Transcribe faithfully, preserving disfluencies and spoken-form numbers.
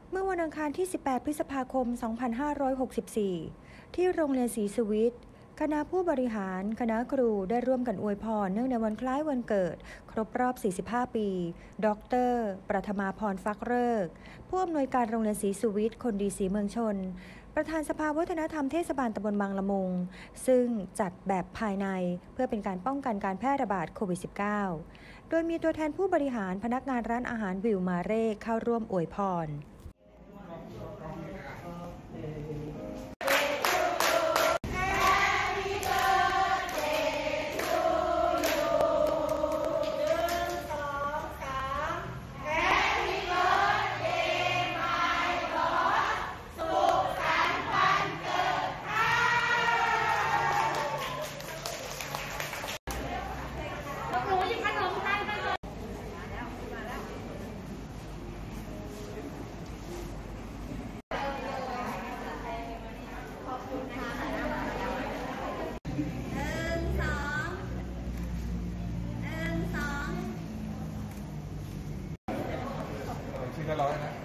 เมื่อวันอังคารที่ สิบแปด พฤษภาคม สองพันห้าร้อยหกสิบสี่ ที่โรงเรียนศรีสวิทคณะผู้บริหารคณะครูได้ร่วมกันอวยพรเนื่องในวันคล้ายวันเกิดครบรอบ สี่สิบห้า ปี ดร.ประธมาพรฟักฤกษ์ผู้อำนวยการโรงเรียนศรีสวิทคนดีศรีเมืองชนประธานสภาวัฒนธรรมเทศบาลตำบลบางละมุงซึ่งจัดแบบภายในเพื่อเป็นการป้องกันการแพร่ระบาดโควิด สิบเก้า โดยมีตัวแทนผู้บริหารพนักงานร้านอาหารวิวมาเร่เข้าร่วมอวยพรชื่อก็ร้อยนะ